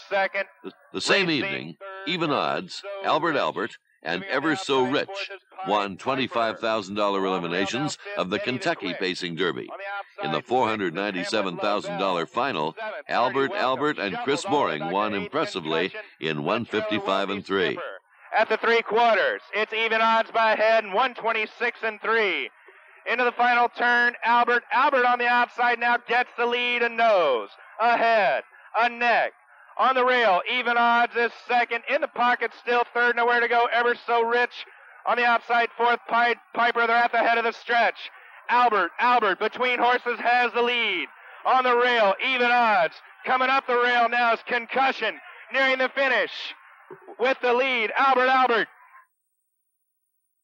second. The same evening, even odds, Albert Albert and Ever So Rich won $25,000 eliminations of the Kentucky Pacing Derby. In the $497,000 final, Albert Albert and Chris Mooring won impressively in 155 and 3. At the 3/4, it's even odds by a head and 126 and 3. Into the final turn, Albert on the outside now gets the lead, a nose, a head, a neck. On the rail, even odds is second. In the pocket, still third. Nowhere to go. Ever So Rich on the outside, fourth. Piper, they're at the head of the stretch. Albert, between horses, has the lead. On the rail, even odds. Coming up the rail now is Concussion, nearing the finish with the lead. Albert